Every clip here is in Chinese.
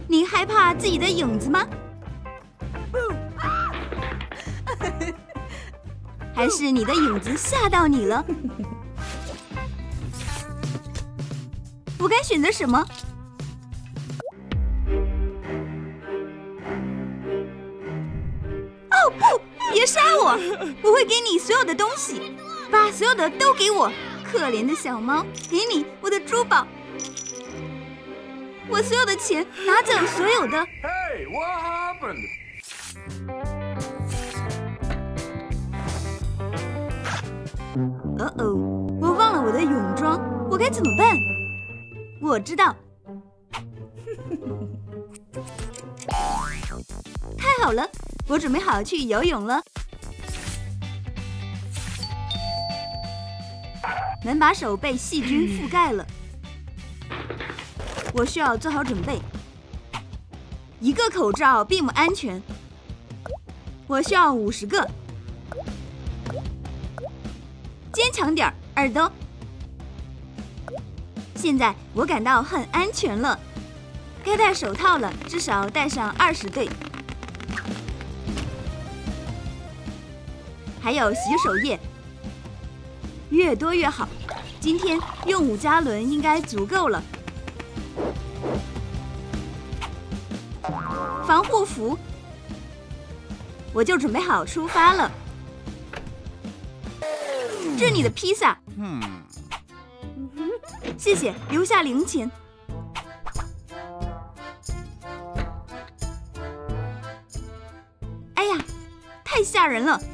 你害怕自己的影子吗？还是你的影子吓到你了？我该选择什么？哦不！别杀我！我会给你所有的东西，把所有的都给我。可怜的小猫，给你我的珠宝，我所有的钱，拿走所有的。 Hey, what happened? 我忘了我的泳装，我该怎么办？我知道。太好了，我准备好去游泳了。门把手被细菌覆盖了，我需要做好准备。一个口罩并不安全，我需要50个。坚强点儿，耳朵。现在我感到很安全了，该戴手套了，至少戴上20对。还有洗手液，越多越好。今天用5加仑应该足够了。防护服，我就准备好出发了。这是你的披萨。谢谢，留下零钱。哎呀，太吓人了！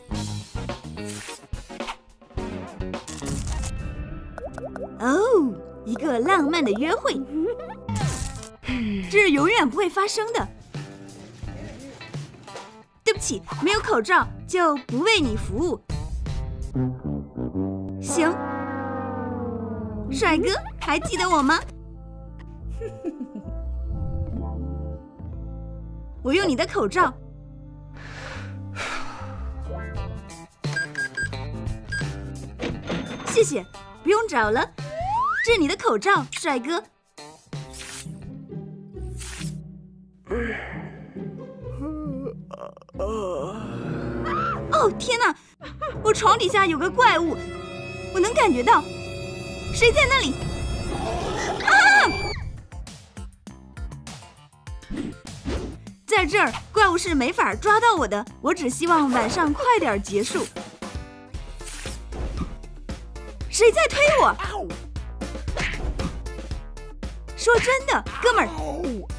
哦，一个浪漫的约会，这是永远不会发生的。对不起，没有口罩就不为你服务。行，帅哥，还记得我吗？我用你的口罩。谢谢，不用找了。这是你的口罩，帅哥。哦天哪！我床底下有个怪物，我能感觉到。谁在那里？啊！在这儿，怪物是没法抓到我的。我只希望晚上快点结束。谁在推我？说真的，哥们儿，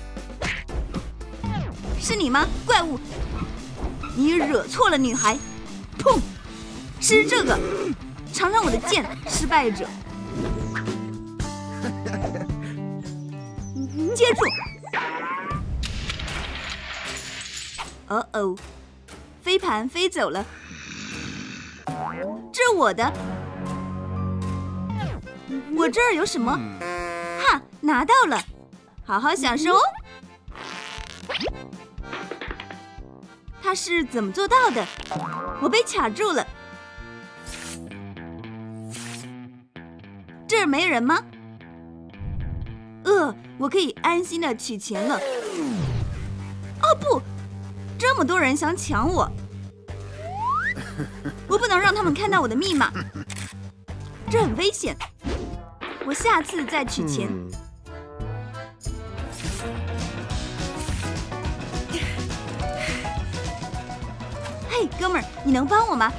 是你吗，怪物？你惹错了女孩。砰！吃这个，尝尝我的剑，失败者。接住！哦，飞盘飞走了。这是我的。我这儿有什么？哈，拿到了，好好享受哦。他是怎么做到的？我被卡住了。这儿没人吗？我可以安心的取钱了。哦不，这么多人想抢我，我不能让他们看到我的密码，这很危险。我下次再取钱。嘿，哥们儿，你能帮我吗？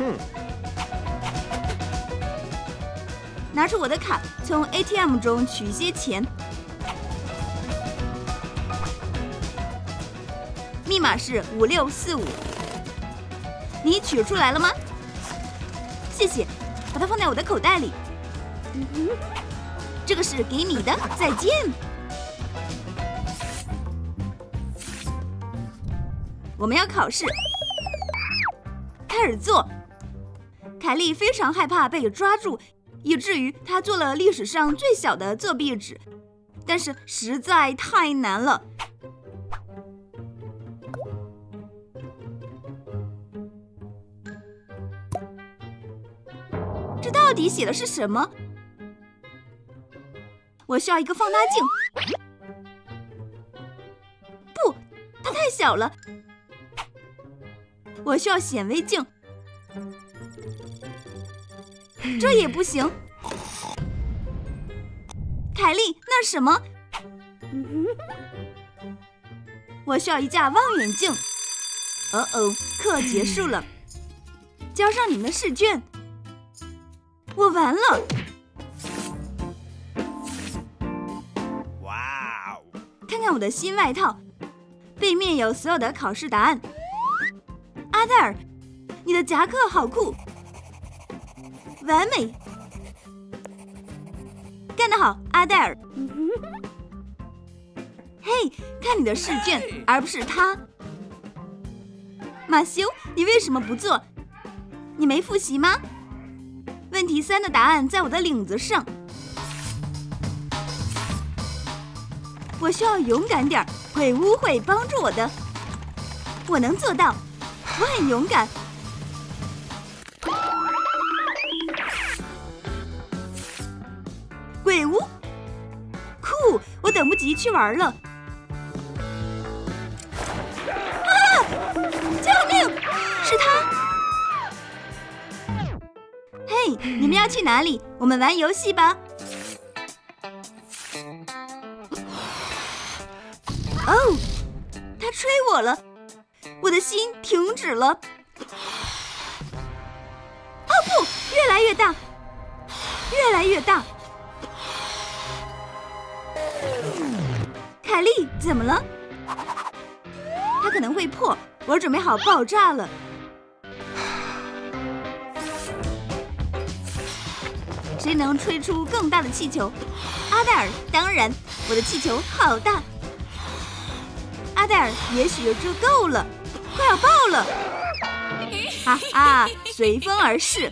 拿出我的卡，从 ATM 中取些钱。密码是5645。你取出来了吗？谢谢，把它放在我的口袋里。这个是给你的，再见。我们要考试，开始做。凯莉非常害怕被抓住，以至于她做了历史上最小的作弊纸，但是实在太难了。这到底写的是什么？我需要一个放大镜。 太小了，我需要显微镜。这也不行。凯莉，那什么？我需要一架望远镜。课结束了，交上你们的试卷。我完了。 哇哦！ 看看我的新外套，背面有所有的考试答案。阿黛尔，你的夹克好酷，完美，干得好，阿黛尔。嘿，看你的试卷，而不是他。马修，你为什么不做？你没复习吗？问题3的答案在我的领子上。我需要勇敢点，鬼屋会帮助我的。我能做到，我很勇敢。鬼屋，酷！我等不及去玩了。救命！是他！嘿，你们要去哪里？我们玩游戏吧。哦，他吹我了，我的心停止了。哦不，越来越大，越来越大。凯莉，怎么了？它可能会破，我准备好爆炸了。谁能吹出更大的气球？阿黛尔，当然，我的气球好大。阿黛尔，也许这够了，快要爆了！哈哈，随风而逝。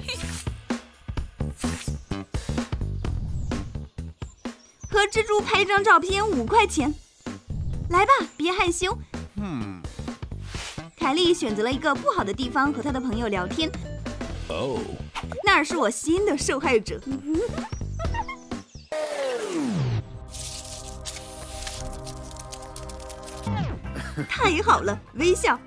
和蜘蛛拍一张照片5块钱，来吧，别害羞。凯莉选择了一个不好的地方和她的朋友聊天。 哦， 那儿是我新的受害者。太好了，微笑。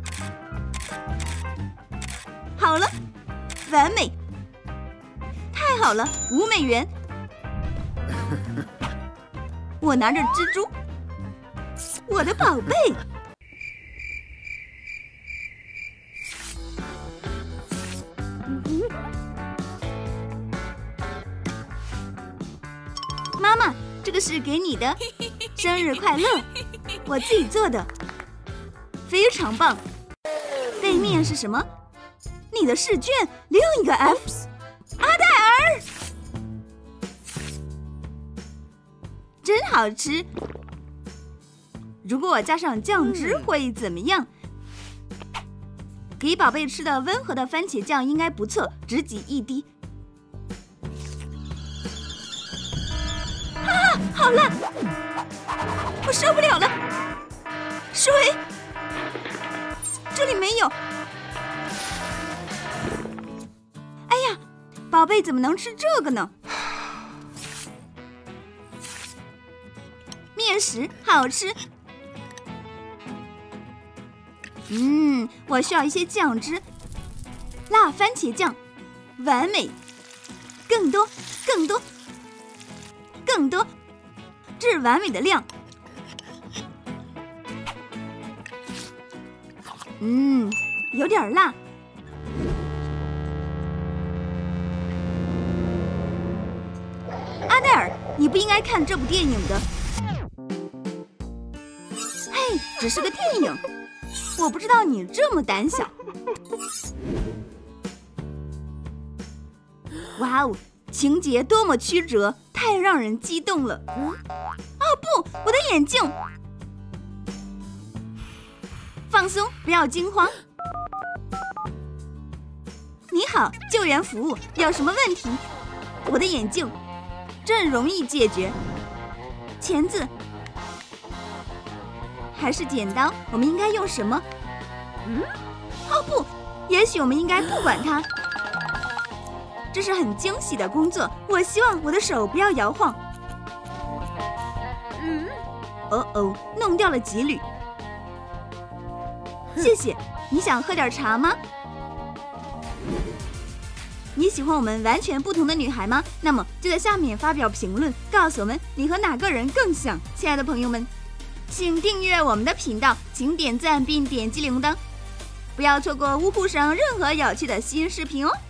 好了，完美。太好了，5美元。我拿着蜘蛛，我的宝贝。妈妈，这个是给你的，生日快乐！我自己做的，非常棒。背面是什么？你的试卷，另一个 F。阿黛尔，真好吃。如果我加上酱汁会怎么样？给宝贝吃的温和的番茄酱应该不错，只挤1滴。好辣！我受不了了。水，这里没有。哎呀，宝贝怎么能吃这个呢？面食好吃。我需要一些酱汁。辣番茄酱，完美。更多，更多，更多。这是完美的量。有点辣。阿黛尔，你不应该看这部电影的。嘿，只是个电影，我不知道你这么胆小。哇哦，情节多么曲折，太让人激动了。哦不，我的眼镜！放松，不要惊慌。你好，救援服务，有什么问题？我的眼镜，这很容易解决。钳子还是剪刀？我们应该用什么？哦不，也许我们应该不管它。这是很惊喜的工作，我希望我的手不要摇晃。弄掉了几缕。 谢谢。你想喝点茶吗？你喜欢我们完全不同的女孩吗？那么就在下面发表评论，告诉我们你和哪个人更像。亲爱的朋友们，请订阅我们的频道，请点赞并点击铃铛，不要错过呜呼上任何有趣的新视频哦。